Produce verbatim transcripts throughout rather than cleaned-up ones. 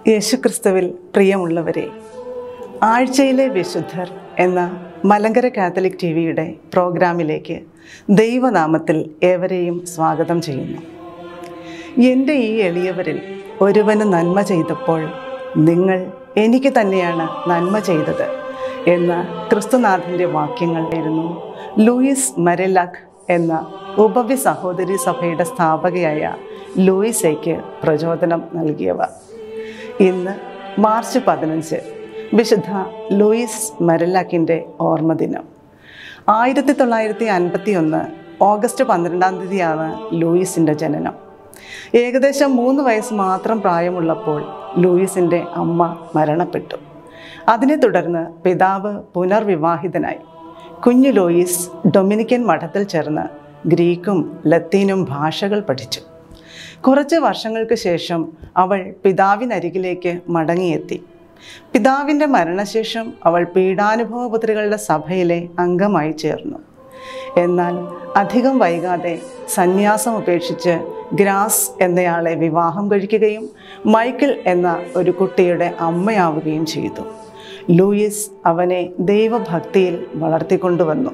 യേശുക്രിസ്തുവിൽ പ്രിയമുള്ളവരെ, ആഴ്ചയിലെ വിശുദ്ധർ എന്ന മലങ്കര കാത്തലിക് ടി വിയുടെ പ്രോഗ്രാമിലേക്ക് ദൈവനാമത്തിൽ ഏവരെയും സ്വാഗതം ചെയ്യുന്നു. എൻ്റെ ഈ എളിയവരിൽ ഒരുവന് നന്മ ചെയ്തപ്പോൾ നിങ്ങൾ എനിക്ക് തന്നെയാണ് നന്മ ചെയ്തത് എന്ന ക്രിസ്തുനാഥൻ്റെ വാക്യങ്ങളായിരുന്നു ലൂയിസ് മരെലാക്ക് എന്ന ഉപവി സഹോദരി സഭയുടെ സ്ഥാപകയായ ലൂയിസയ്ക്ക് പ്രചോദനം നൽകിയവ. ഇന്ന് മാർച്ച് പതിനഞ്ച് വിശുദ്ധ ലൂയിസ് മരെലാക്കിൻ്റെ ഓർമ്മദിനം. ആയിരത്തി തൊള്ളായിരത്തി അൻപത്തി ഒന്ന് ഓഗസ്റ്റ് പന്ത്രണ്ടാം തീയതിയാണ് ലൂയിസിൻ്റെ ജനനം. ഏകദേശം മൂന്ന് വയസ്സ് മാത്രം പ്രായമുള്ളപ്പോൾ ലൂയിസിൻ്റെ അമ്മ മരണപ്പെട്ടു. അതിനെ തുടർന്ന് പിതാവ് പുനർവിവാഹിതനായി. കുഞ്ഞു ലൂയിസ് ഡൊമിനിക്കൻ മഠത്തിൽ ചേർന്ന് ഗ്രീക്കും ലത്തീനും ഭാഷകൾ പഠിച്ചു. കുറച്ച് വർഷങ്ങൾക്ക് ശേഷം അവൾ പിതാവിനരികിലേക്ക് മടങ്ങിയെത്തി. പിതാവിൻ്റെ മരണശേഷം അവൾ പീഡാനുഭവപുത്രികളുടെ സഭയിലെ അംഗമായി ചേർന്നു. എന്നാൽ അധികം വൈകാതെ സന്യാസം ഉപേക്ഷിച്ച് ഗ്രാസ് എന്നയാളെ വിവാഹം കഴിക്കുകയും മൈക്കിൾ എന്ന ഒരു കുട്ടിയുടെ അമ്മയാവുകയും ചെയ്തു. ലൂയിസ് അവനെ ദൈവഭക്തിയിൽ വളർത്തിക്കൊണ്ടുവന്നു.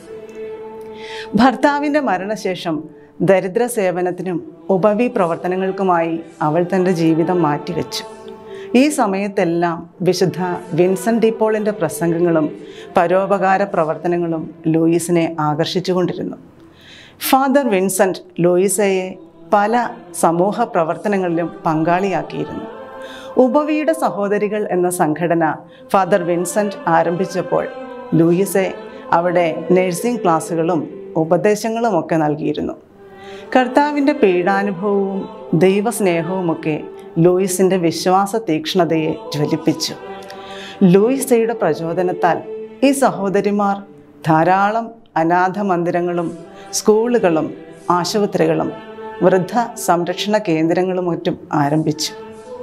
ഭർത്താവിൻ്റെ മരണശേഷം ദരിദ്ര സേവനത്തിനും ഉപവി പ്രവർത്തനങ്ങൾക്കുമായി അവൾ തൻ്റെ ജീവിതം മാറ്റിവെച്ചു. ഈ സമയത്തെല്ലാം വിശുദ്ധ വിൻസെൻ്റ് ഡി പോളിൻ്റെ പ്രസംഗങ്ങളും പരോപകാര പ്രവർത്തനങ്ങളും ലൂയിസിനെ ആകർഷിച്ചുകൊണ്ടിരുന്നു. ഫാദർ വിൻസെൻ്റ് ലൂയിസയെ പല സമൂഹ പ്രവർത്തനങ്ങളിലും പങ്കാളിയാക്കിയിരുന്നു. ഉപവിയുടെ സഹോദരികൾ എന്ന സംഘടന ഫാദർ വിൻസെൻ്റ് ആരംഭിച്ചപ്പോൾ ലൂയിസെ അവിടെ നഴ്സിംഗ് ക്ലാസ്സുകളും ഉപദേശങ്ങളുമൊക്കെ നൽകിയിരുന്നു. കർത്താവിൻ്റെ പീഡാനുഭവവും ദൈവസ്നേഹവുമൊക്കെ ലൂയിസിൻ്റെ വിശ്വാസ തീക്ഷ്ണതയെ ജ്വലിപ്പിച്ചു. ലൂയിസയുടെ പ്രചോദനത്താൽ ഈ സഹോദരിമാർ ധാരാളം അനാഥ മന്ദിരങ്ങളും സ്കൂളുകളും ആശുപത്രികളും വൃദ്ധ സംരക്ഷണ കേന്ദ്രങ്ങളും മറ്റും ആരംഭിച്ചു.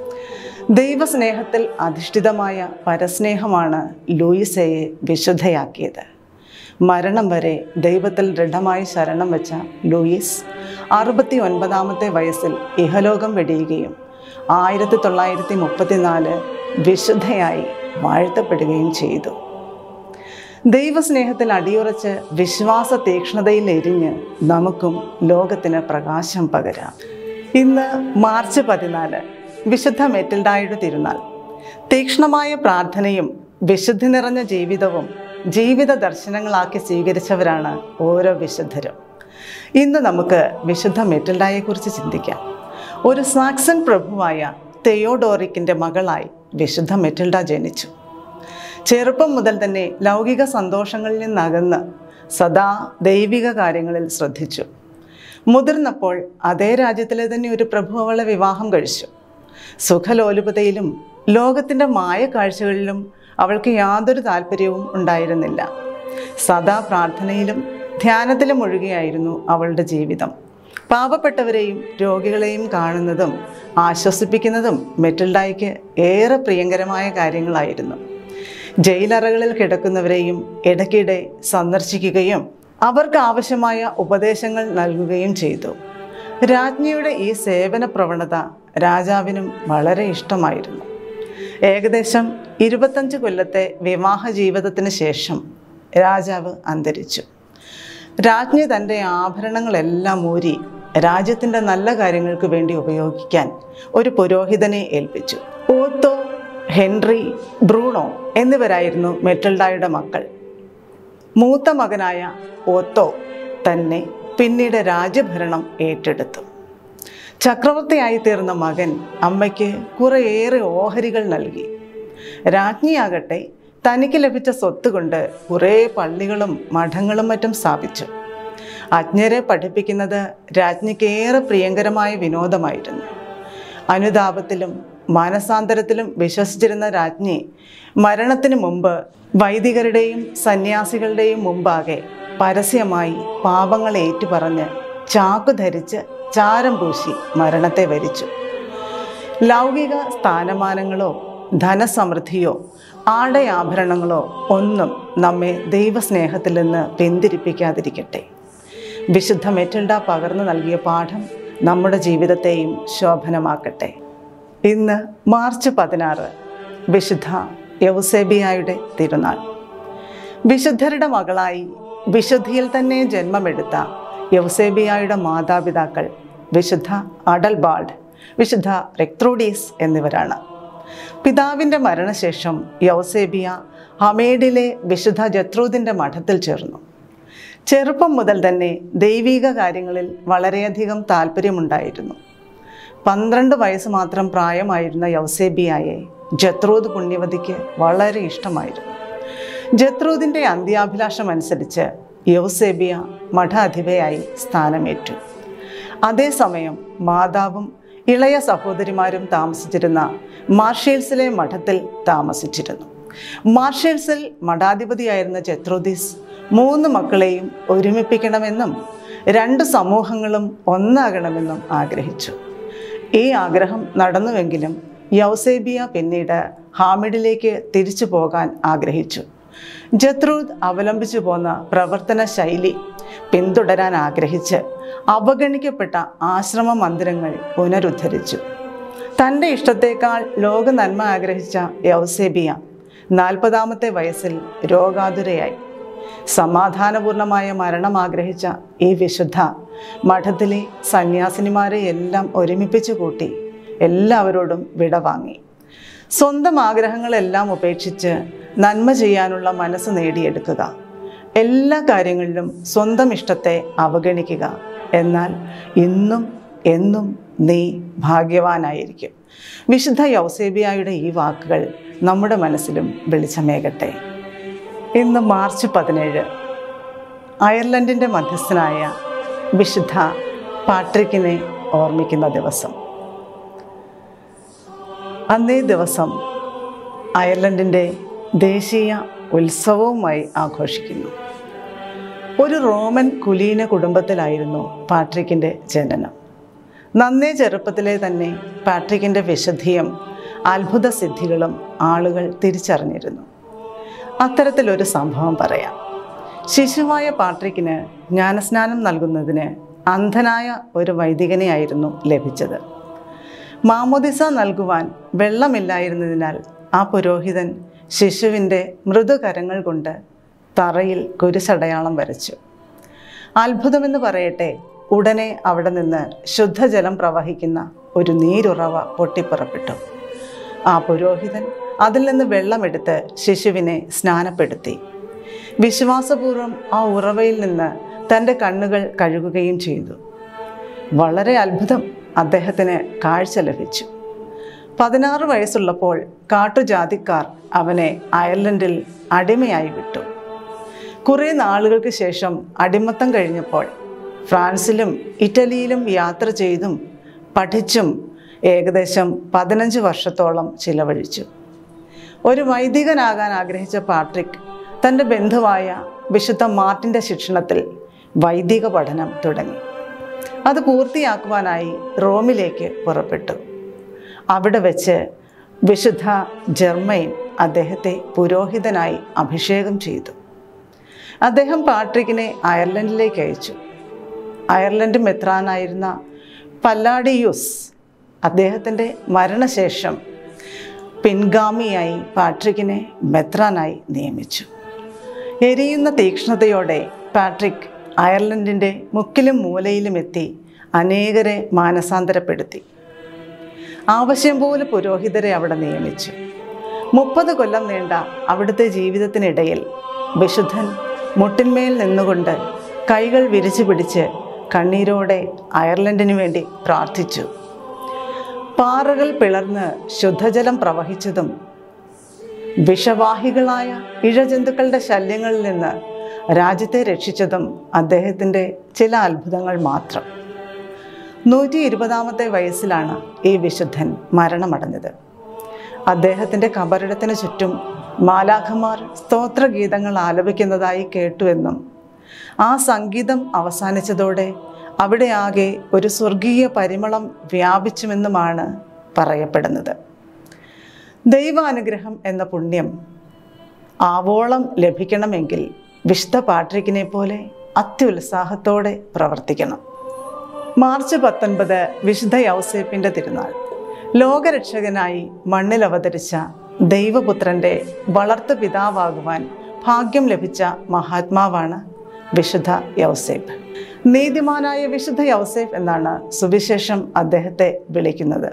ദൈവസ്നേഹത്തിൽ അധിഷ്ഠിതമായ പരസ്നേഹമാണ് ലൂയിസയെ വിശുദ്ധയാക്കിയത്. മരണം വരെ ദൈവത്തിൽ ദൃഢമായി ശരണം വെച്ച ലൂയിസ് അറുപത്തി ഒൻപതാമത്തെ വയസ്സിൽ ഇഹലോകം വെടിയുകയും ആയിരത്തി തൊള്ളായിരത്തി മുപ്പത്തിനാല് വിശുദ്ധയായി വാഴ്ത്തപ്പെടുകയും ചെയ്തു. ദൈവസ്നേഹത്തിൽ അടിയുറച്ച് വിശ്വാസ തീക്ഷ്ണതയിൽ എരിഞ്ഞ് നമുക്കും ലോകത്തിന് പ്രകാശം പകരാം. ഇന്ന് മാർച്ച് പതിനാല് വിശുദ്ധ മെറ്റിൽഡായുടെ തിരുനാൾ. തീക്ഷ്ണമായ പ്രാർത്ഥനയും വിശുദ്ധി നിറഞ്ഞ ജീവിതവും ജീവിത ദർശനങ്ങളാക്കി സ്വീകരിച്ചവരാണ് ഓരോ വിശുദ്ധരും. ഇന്ന് നമുക്ക് വിശുദ്ധ മെറ്റിൽഡായെക്കുറിച്ച് ചിന്തിക്കാം. ഒരു സാക്സൺ പ്രഭുവായ തെയോഡോറിക്കിൻ്റെ മകളായി വിശുദ്ധ മെറ്റിൽഡ ജനിച്ചു. ചെറുപ്പം മുതൽ തന്നെ ലൗകിക സന്തോഷങ്ങളിൽ നിന്നകന്ന് സദാ ദൈവിക കാര്യങ്ങളിൽ ശ്രദ്ധിച്ചു. മുതിർന്നപ്പോൾ അതേ രാജ്യത്തിലെ തന്നെ ഒരു പ്രഭു അവളെ വിവാഹം കഴിച്ചു. സുഖലോലുപതയിലും ലോകത്തിൻ്റെ മായ കാഴ്ചകളിലും അവൾക്ക് യാതൊരു താല്പര്യവും ഉണ്ടായിരുന്നില്ല. സദാ പ്രാർത്ഥനയിലും ധ്യാനത്തിലും ഒഴുകിയായിരുന്നു അവളുടെ ജീവിതം. പാവപ്പെട്ടവരെയും രോഗികളെയും കാണുന്നതും ആശ്വസിപ്പിക്കുന്നതും മെറ്റിൽഡായ്ക്ക് ഏറെ പ്രിയങ്കരമായ കാര്യങ്ങളായിരുന്നു. ജയിലറകളിൽ കിടക്കുന്നവരെയും ഇടയ്ക്കിടെ സന്ദർശിക്കുകയും അവർക്ക് ആവശ്യമായ ഉപദേശങ്ങൾ നൽകുകയും ചെയ്തു. രാജ്ഞിയുടെ ഈ സേവന പ്രവണത രാജാവിനും വളരെ ഇഷ്ടമായിരുന്നു. ഏകദേശം ഇരുപത്തഞ്ച് കൊല്ലത്തെ വിവാഹ ജീവിതത്തിന് ശേഷം രാജാവ് അന്തരിച്ചു. രാജ്ഞി തൻ്റെ ആഭരണങ്ങളെല്ലാം ഊരി രാജ്യത്തിൻ്റെ നല്ല കാര്യങ്ങൾക്ക് വേണ്ടി ഉപയോഗിക്കാൻ ഒരു പുരോഹിതനെ ഏൽപ്പിച്ചു. ഓത്തോ, ഹെൻറി, ബ്രൂണോ എന്നിവരായിരുന്നു മെറ്റിൽഡായുടെ മക്കൾ. മൂത്ത മകനായ ഓത്തോ തന്നെ പിന്നീട് രാജ്യഭരണം ഏറ്റെടുത്തു. ചക്രവർത്തിയായി തീർന്ന മകൻ അമ്മയ്ക്ക് കുറേയേറെ ഓഹരികൾ നൽകി. രാജ്ഞിയാകട്ടെ തനിക്ക് ലഭിച്ച സ്വത്ത് കൊണ്ട് കുറേ പള്ളികളും മഠങ്ങളും മറ്റും സ്ഥാപിച്ചു. അജ്ഞരെ പഠിപ്പിക്കുന്നത് രാജ്ഞിക്ക് ഏറെ പ്രിയങ്കരമായ വിനോദമായിരുന്നു. അനുതാപത്തിലും മാനസാന്തരത്തിലും വിശ്വസിച്ചിരുന്ന രാജ്ഞി മരണത്തിന് മുമ്പ് വൈദികരുടെയും സന്യാസികളുടെയും മുമ്പാകെ പരസ്യമായി പാപങ്ങൾ ഏറ്റുപറഞ്ഞ് ചാക്കു ധരിച്ച് ചാരം പൂശി മരണത്തെ വരിച്ചു. ലൗകിക സ്ഥാനമാനങ്ങളോ ധനസമൃദ്ധിയോ ആടയാഭരണങ്ങളോ ഒന്നും നമ്മെ ദൈവസ്നേഹത്തിൽ നിന്ന് പിന്തിരിപ്പിക്കാതിരിക്കട്ടെ. വിശുദ്ധ മെറ്റിൽഡ പകർന്നു നൽകിയ പാഠം നമ്മുടെ ജീവിതത്തെയും ശോഭനമാക്കട്ടെ. ഇന്ന് മാർച്ച് പതിനാറ് വിശുദ്ധ യൗസേബിയായുടെ തിരുനാൾ. വിശുദ്ധരുടെ മകളായി വിശുദ്ധിയിൽ തന്നെ ജന്മമെടുത്ത യൗസേബിയായുടെ മാതാപിതാക്കൾ വിശുദ്ധ അഡൽബാൾഡ്, വിശുദ്ധ റെക്ത്രൂഡീസ് എന്നിവരാണ്. പിതാവിൻ്റെ മരണശേഷം യൗസേബിയ ഹമേഡിലെ വിശുദ്ധ ജത്രൂദിൻ്റെ മഠത്തിൽ ചേർന്നു. ചെറുപ്പം മുതൽ തന്നെ ദൈവിക കാര്യങ്ങളിൽ വളരെയധികം താല്പര്യമുണ്ടായിരുന്നു. പന്ത്രണ്ട് വയസ്സ് മാത്രം പ്രായമായിരുന്ന യൗസേബിയായെ ജത്രൂദ് പുണ്യവതിക്ക് വളരെ ഇഷ്ടമായിരുന്നു. ജത്രൂദിൻ്റെ അന്ത്യാഭിലാഷം അനുസരിച്ച് യൗസേബിയ മഠാധിപയായി സ്ഥാനമേറ്റു. അതേസമയം മാതാവും ഇളയ സഹോദരിമാരും താമസിച്ചിരുന്ന മാർഷേൽസിലെ മഠത്തിൽ താമസിച്ചിരുന്നു. മാർഷേൽസിൽ മഠാധിപതിയായിരുന്ന ജത്രൂദീസ് മൂന്ന് മക്കളെയും ഒരുമിപ്പിക്കണമെന്നും രണ്ട് സമൂഹങ്ങളും ഒന്നാകണമെന്നും ആഗ്രഹിച്ചു. ഈ ആഗ്രഹം നടന്നുവെങ്കിലും യൗസേബിയ പിന്നീട് ഹാമിഡിലേക്ക് തിരിച്ചു പോകാൻ ആഗ്രഹിച്ചു. ജത്രൂദ് അവലംബിച്ചു പോന്ന പ്രവർത്തന ശൈലി പിന്തുടരാൻ ആഗ്രഹിച്ച് അവഗണിക്കപ്പെട്ട ആശ്രമ മന്ദിരങ്ങൾ പുനരുദ്ധരിച്ചു. തൻ്റെ ഇഷ്ടത്തേക്കാൾ ലോക നന്മ ആഗ്രഹിച്ച യൗസേബിയ നാൽപ്പതാമത്തെ വയസ്സിൽ രോഗാതുരയായി. സമാധാനപൂർണമായ മരണം ആഗ്രഹിച്ച ഈ വിശുദ്ധ മഠത്തിലെ സന്യാസിനിമാരെ എല്ലാം ഒരുമിപ്പിച്ചു കൂട്ടി എല്ലാവരോടും വിടവാങ്ങി. സ്വന്തം ആഗ്രഹങ്ങളെല്ലാം ഉപേക്ഷിച്ച് നന്മ ചെയ്യാനുള്ള മനസ്സ് നേടിയെടുക്കുക, എല്ലാ കാര്യങ്ങളിലും സ്വന്തം ഇഷ്ടത്തെ അവഗണിക്കുക, എന്നാൽ ഇന്നും എന്നും നീ ഭാഗ്യവാനായിരിക്കും. വിശുദ്ധ യൗസേബിയായുടെ ഈ വാക്കുകൾ നമ്മുടെ മനസ്സിലും വെളിച്ചമേകട്ടെ. ഇന്ന് മാർച്ച് പതിനേഴ് അയർലൻഡിൻ്റെ മധ്യസ്ഥനായ വിശുദ്ധ പാട്രിക്കിനെ ഓർമ്മിക്കുന്ന ദിവസം. അന്നേ ദിവസം അയർലൻഡിൻ്റെ ദേശീയ ഉത്സവവുമായി ആഘോഷിക്കുന്നു. ഒരു റോമൻ കുലീന കുടുംബത്തിലായിരുന്നു പാട്രിക്കിൻ്റെ ജനനം. നന്നേ ചെറുപ്പത്തിലെ തന്നെ പാട്രിക്കിൻ്റെ വിശുദ്ധിയും അത്ഭുത സിദ്ധികളും ആളുകൾ തിരിച്ചറിഞ്ഞിരുന്നു. അത്തരത്തിലൊരു സംഭവം പറയാം. ശിശുവായ പാട്രിക്കിന് ജ്ഞാനസ്നാനം നൽകുന്നതിന് അന്ധനായ ഒരു വൈദികനെയായിരുന്നു ലഭിച്ചത്. മാമോദിസ നൽകുവാൻ വെള്ളമില്ലായിരുന്നതിനാൽ ആ പുരോഹിതൻ ശിശുവിൻ്റെ മൃദുകരങ്ങൾ കൊണ്ട് തറയിൽ കുരിശടയാളം വരച്ചു. അത്ഭുതമെന്ന് പറയട്ടെ, ഉടനെ അവിടെ നിന്ന് ശുദ്ധജലം പ്രവഹിക്കുന്ന ഒരു നീരുറവ പൊട്ടിപ്പുറപ്പെട്ടു. ആ പുരോഹിതൻ അതിൽ നിന്ന് വെള്ളമെടുത്ത് ശിശുവിനെ സ്നാനപ്പെടുത്തി. വിശ്വാസപൂർവ്വം ആ ഉറവയിൽ നിന്ന് തൻ്റെ കണ്ണുകൾ കഴുകുകയും ചെയ്തു. വളരെ അത്ഭുതം അദ്ദേഹത്തിന് കാഴ്ച ലഭിച്ചു. പതിനാറ് വയസ്സുള്ളപ്പോൾ കാട്ടുജാതിക്കാർ അവനെ അയർലൻഡിൽ അടിമയായി വിട്ടു. കുറേ നാളുകൾക്ക് ശേഷം അടിമത്തം കഴിഞ്ഞപ്പോൾ ഫ്രാൻസിലും ഇറ്റലിയിലും യാത്ര ചെയ്തും പഠിച്ചും ഏകദേശം പതിനഞ്ച് വർഷത്തോളം ചിലവഴിച്ചു. ഒരു വൈദികനാകാൻ ആഗ്രഹിച്ച പാട്രിക് തൻ്റെ ബന്ധുവായ വിശുദ്ധ മാർട്ടിൻ്റെ ശിക്ഷണത്തിൽ വൈദിക പഠനം തുടങ്ങി. അത് പൂർത്തിയാക്കുവാനായി റോമിലേക്ക് പുറപ്പെട്ടു. അവിടെ വെച്ച് വിശുദ്ധ ജർമ്മൈൻ അദ്ദേഹത്തെ പുരോഹിതനായി അഭിഷേകം ചെയ്തു. അദ്ദേഹം പാട്രിക്കിനെ അയർലൻഡിലേക്ക് അയച്ചു. അയർലൻഡ് മെത്രാനായിരുന്ന പല്ലാഡിയൂസ് അദ്ദേഹത്തിൻ്റെ മരണശേഷം പിൻഗാമിയായി പാട്രിക്കിനെ മെത്രാനായി നിയമിച്ചു. എരിയുന്ന തീക്ഷ്ണതയോടെ പാട്രിക് അയർലൻഡിൻ്റെ മുക്കിലും മൂലയിലും എത്തി അനേകരെ മാനസാന്തരപ്പെടുത്തി. ആവശ്യം പോലെ പുരോഹിതരെ അവിടെ നിയമിച്ചു. മുപ്പത് കൊല്ലം നീണ്ട അവിടുത്തെ ജീവിതത്തിനിടയിൽ വിശുദ്ധൻ മുട്ടിന്മേൽ നിന്നുകൊണ്ട് കൈകൾ വിരിച്ചു പിടിച്ച് കണ്ണീരോടെ അയർലൻഡിനു വേണ്ടി പ്രാർത്ഥിച്ചു. പാറകൾ പിളർന്ന് ശുദ്ധജലം പ്രവഹിച്ചതും വിഷവാഹികളായ ഇഴജന്തുക്കളുടെ ശല്യങ്ങളിൽ നിന്ന് രാജ്യത്തെ രക്ഷിച്ചതും അദ്ദേഹത്തിൻ്റെ ചില അത്ഭുതങ്ങൾ മാത്രം. നൂറ്റി ഇരുപതാമത്തെ വയസ്സിലാണ് ഈ വിശുദ്ധൻ മരണമടഞ്ഞത്. അദ്ദേഹത്തിൻ്റെ കബറിടത്തിന് ചുറ്റും മാലാഖമാർ സ്തോത്രഗീതങ്ങൾ ആലപിക്കുന്നതായി കേട്ടുവെന്നും ആ സംഗീതം അവസാനിച്ചതോടെ അവിടെ ആകെ ഒരു സ്വർഗീയ പരിമളം വ്യാപിച്ചുവെന്നുമാണ് പറയപ്പെടുന്നത്. ദൈവാനുഗ്രഹം എന്ന പുണ്യം ആവോളം ലഭിക്കണമെങ്കിൽ വിശുദ്ധ പാട്രിക്കിനെ പോലെ അത്യുത്സാഹത്തോടെ പ്രവർത്തിക്കണം. മാർച്ച് പത്തൊൻപത് വിശുദ്ധ യൗസേപ്പിൻ്റെ തിരുനാൾ. ലോകരക്ഷകനായി മണ്ണിൽ അവതരിച്ച ദൈവപുത്രൻ്റെ വളർത്തു പിതാവാകുവാൻ ഭാഗ്യം ലഭിച്ച മഹാത്മാവാണ് വിശുദ്ധ യൗസേപ്പ്. നീതിമാനായ വിശുദ്ധ യൗസേപ്പ് എന്നാണ് സുവിശേഷം അദ്ദേഹത്തെ വിളിക്കുന്നത്.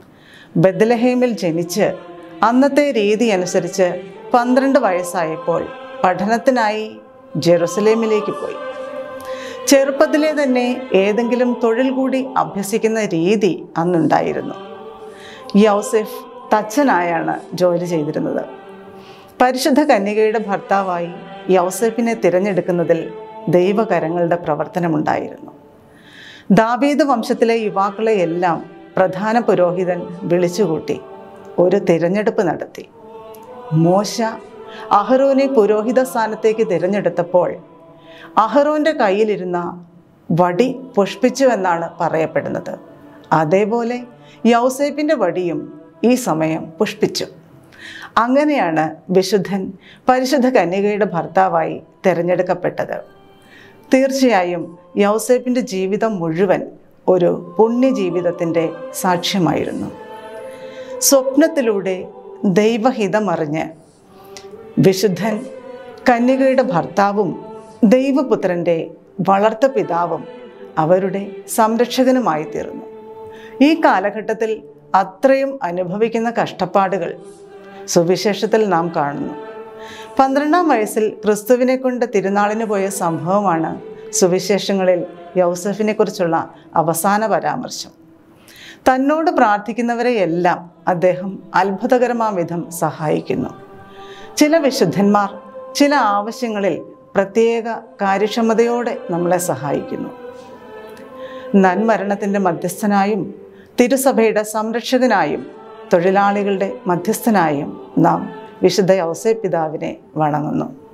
ബെത്ലഹേമിൽ ജനിച്ച് അന്നത്തെ രീതി അനുസരിച്ച് പന്ത്രണ്ട് വയസ്സായപ്പോൾ പഠനത്തിനായി ജെറുസലേമിലേക്ക് പോയി. ചെറുപ്പത്തിലെ തന്നെ ഏതെങ്കിലും തൊഴിൽ കൂടി അഭ്യസിക്കുന്ന രീതി അന്നുണ്ടായിരുന്നു. യൗസേപ്പ് തച്ചനായാണ് ജോലി ചെയ്തിരുന്നത്. പരിശുദ്ധ കന്യകയുടെ ഭർത്താവായി യൗസേപ്പിനെ തിരഞ്ഞെടുക്കുന്നതിൽ ദൈവകരങ്ങളുടെ പ്രവർത്തനമുണ്ടായിരുന്നു. ദാവീദ് വംശത്തിലെ യുവാക്കളെയെല്ലാം പ്രധാന പുരോഹിതൻ വിളിച്ചുകൂട്ടി ഒരു തിരഞ്ഞെടുപ്പ് നടത്തി. മോശ അഹരോനെ പുരോഹിത സ്ഥാനത്തേക്ക് തിരഞ്ഞെടുത്തപ്പോൾ അഹരോൻ്റെ കയ്യിലിരുന്ന വടി പുഷ്പിച്ചു എന്നാണ് പറയപ്പെടുന്നത്. അതേപോലെ യൗസേപ്പിൻ്റെ വടിയും ഈ സമയം പുഷ്പിച്ചു. അങ്ങനെയാണ് വിശുദ്ധൻ പരിശുദ്ധ കന്യകയുടെ ഭർത്താവായി തിരഞ്ഞെടുക്കപ്പെട്ടത്. തീർച്ചയായും യൗസേപ്പിൻ്റെ ജീവിതം മുഴുവൻ ഒരു പുണ്യജീവിതത്തിൻ്റെ സാക്ഷ്യമായിരുന്നു. സ്വപ്നത്തിലൂടെ ദൈവഹിതമറിഞ്ഞ് വിശുദ്ധൻ കന്യകയുടെ ഭർത്താവും ദൈവപുത്രൻ്റെ വളർത്തു പിതാവും അവരുടെ സംരക്ഷകനുമായി തീർന്നു. ഈ കാലഘട്ടത്തിൽ അത്രയും അനുഭവിക്കുന്ന കഷ്ടപ്പാടുകൾ സുവിശേഷത്തിൽ നാം കാണുന്നു. പന്ത്രണ്ടാം വയസ്സിൽ ക്രിസ്തുവിനെ കൊണ്ട് തിരുനാളിന് പോയ സംഭവമാണ് സുവിശേഷങ്ങളിൽ യൗസേപ്പിനെ കുറിച്ചുള്ള അവസാന പരാമർശം. തന്നോട് പ്രാർത്ഥിക്കുന്നവരെയെല്ലാം അദ്ദേഹം അത്ഭുതകരമാം വിധം സഹായിക്കുന്നു. ചില വിശുദ്ധന്മാർ ചില ആവശ്യങ്ങളിൽ പ്രത്യേക കാര്യക്ഷമതയോടെ നമ്മളെ സഹായിക്കുന്നു. നന്മരണത്തിൻ്റെ മധ്യസ്ഥനായും തിരുസഭയുടെ സംരക്ഷകനായും തൊഴിലാളികളുടെ മധ്യസ്ഥനായും നാം വിശുദ്ധ യൗസേപ്പ് പിതാവിനെ വണങ്ങുന്നു.